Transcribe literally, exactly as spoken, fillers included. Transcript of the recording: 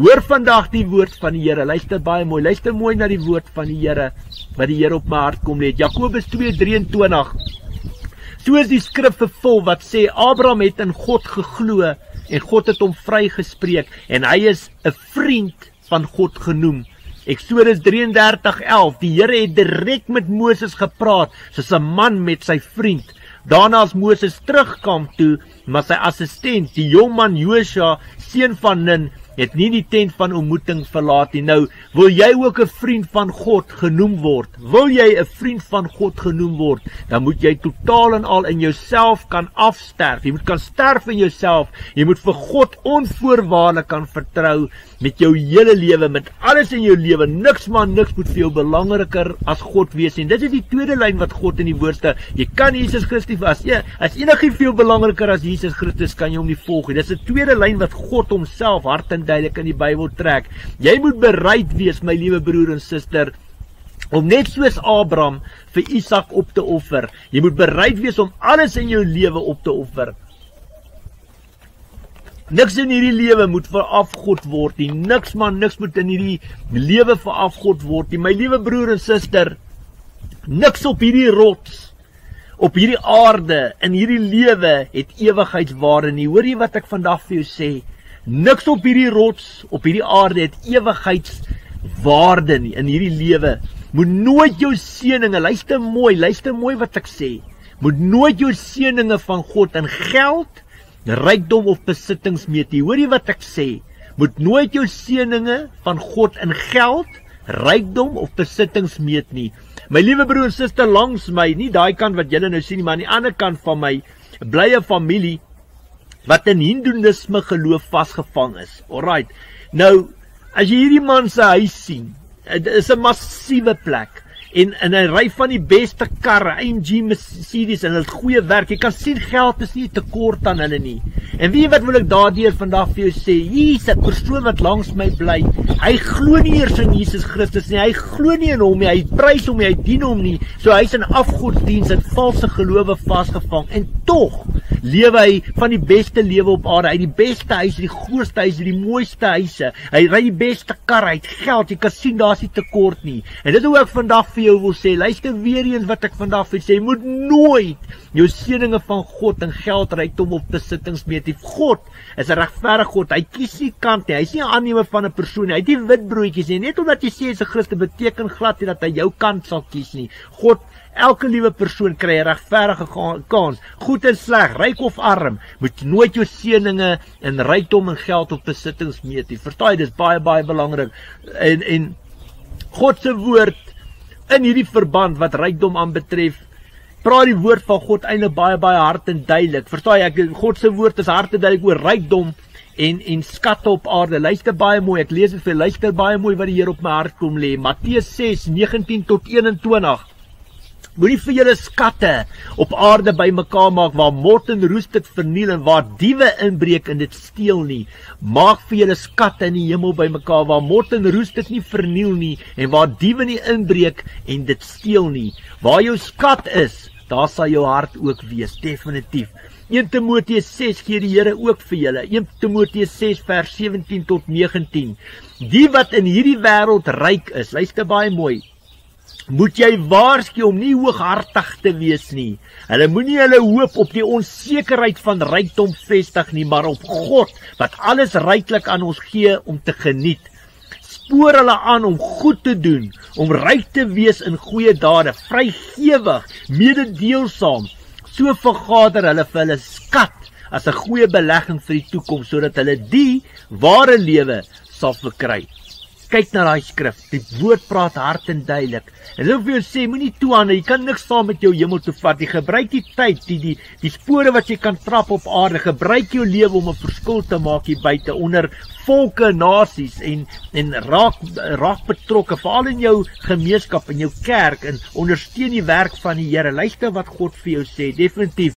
Hoor vandag die woord van die Here. Luister baie mooi. Luister mooi na die woord van die Here, wat die Here op my hart kom lê. Jakobus twee drieëntwintig. So is die skrif vervul wat sê, Abraham het in God geglo, en God het hom vrygespreek, en hy is 'n vriend van God genoem. Eksodus drie en dertig elf, die Here het direk met Moses gepraat, soos 'n man met sy vriend. Daarna as Moses terugkom toe, maar sy assistent, die jongman Josua, seun van Nun, het nie die tent van ontmoeting verlaat nie. Nou, wil jy ook 'n vriend van God genoem word? Wil jy 'n vriend van God genoem word? Dan moet jy totaal en al in jouself kan afsterf. Jy moet kan sterf in jouself. Jy moet vir God onvoorwaardelik kan vertrou met jou hele lewe, met alles in jou lewe. Niks maar niks moet vir jou belangriker as God wees. En dit is die tweede lyn wat God in die woord stel. Jy kan Jesus Christus as jy as enigiets vir jou belangriker as Jesus Christus, kan jy hom nie volg nie. Dis 'n tweede lyn wat God homself hard en duidelik in die Bybel trek. Jy moet bereid wees, my liewe broer en suster, om net soos Abraham vir Isak op te offer. Jy moet bereid wees om alles in jou lewe op te offer. Niks in hierdie lewe moet vir afgod word nie. Niks maar niks moet in hierdie lewe vir afgod word nie. My liewe broer en suster, niks op hierdie rots, op hierdie aarde, in hierdie lewe het ewigheidswaarde nie. Hoor jy wat ek vandag vir jou sê? Niks op hierdie rots, op hierdie aarde het ewigheidswaarde nie. In hierdie lewe moet nooit jou seëninge, luister mooi, luister mooi wat ek sê, moet nooit jou seëninge van God in geld, rykdom of besittings meet nie. Hoor jy wat ek sê? Moet nooit jou seëninge van God in geld, rykdom of besittings meet nie. My liewe broer en suster langs my, nie daai kant wat julle nou sien nie, maar aan die ander kant van my, bly 'n familie wat in hindoeïsme geloof vasgevang is. Alright. Nou, as jy hierdie man se huis sien, dit is 'n massiewe plek. En, en hy ry van die beste karre, A M G Mercedes, en hulle het goeie werk. Jy kan sien geld is nie tekort aan hulle nie. En weet jy wat wil ek daardeur vandag vir jou sê? Hier is 'n persoon wat langs my bly. Hy glo nie eers in Jesus Christus nie. Hy glo nie in hom nie. Hy prys hom nie. Hy dien hom nie. So hy's in afgodsdiens en valse gelowe vasgevang. En tog lewe hy van die beste lewe op aarde. Hy het die beste huise, die grootste huise, die mooiste huise. Hy ry die beste kar, hy het geld. Jy kan sien daar's nie tekort nie. En dit is hoe ek vandag vir jou wil sê. Luister weer eens wat ek vandag vir jou sê. Jy moet nooit jou seëninge van God in geld, rykdom of besittings meet nie. God is 'n regverdige God. Hy kies nie kant nie. Hy is nie 'n aannemer van 'n persoon nie. Hy het nie wit broodjies nie. Net omdat jy sê jy's 'n Christen beteken glad nie dat hy jou kant sal kies nie. God, elke liewe persoon kry 'n regverdige kans. Goed en sleg, ryk of arm, moet nooit jou seëninge in rykdom en geld of besittings meet nie. Verstaan jy, dis baie baie belangrik. En en God se woord in hierdie verband wat rykdom aanbetref, praat die woord van God eintlik baie baie hard en duidelik. Verstaan jy, ek, God se woord is hard en duidelik oor rykdom en en skatte op aarde. Luister baie mooi, ek lees dit vir luister baie mooi wat die Here op my hart kom lê. Matteus ses negentien tot eenentwintig. Moenie vir julle skatte op aarde bymekaar maak waar mot en roes dit verniel en waar diewe inbreek en dit steel nie. Maak vir julle skatte in die hemel bymekaar waar mot en roes dit nie verniel nie en waar diewe nie inbreek en dit steel nie. Waar jou skat is, daar sal jou hart ook wees, definitief. Eerste Timoteus ses gee die Here ook vir julle. Eerste Timoteus ses vers sewentien tot negentien. Die wat in hierdie wêreld ryk is, luister baie mooi, moet jy waarsku om nie hooghartig te wees nie. Hulle moenie hulle hoop op die onsekerheid van rykdom vestig nie, maar op God, wat alles ryklik aan ons gee om te geniet. Spoor hulle aan om goed te doen, om ryk te wees in goeie dade, vrygewig, mededeelsaam. So vergader hulle vir hulle skat as 'n goeie belegging vir die toekoms, sodat hulle die ware lewe sal verkry. Kyk na daai skrif, die woord praat hard en duidelik. En ek wil jou sê, moenie toe aan, jy kan niks saam met jou hemel toe vat. Jy gebruik die tyd, die, die, die spore wat jy kan trap op aarde, gebruik jou lewe om 'n verskil te maak hier buite, onder volke, nasies, en, en raak, raak betrokke, veral in jou gemeenskap, in jou kerk, en ondersteun die werk van die Here. Luister wat God vir jou sê, definitief.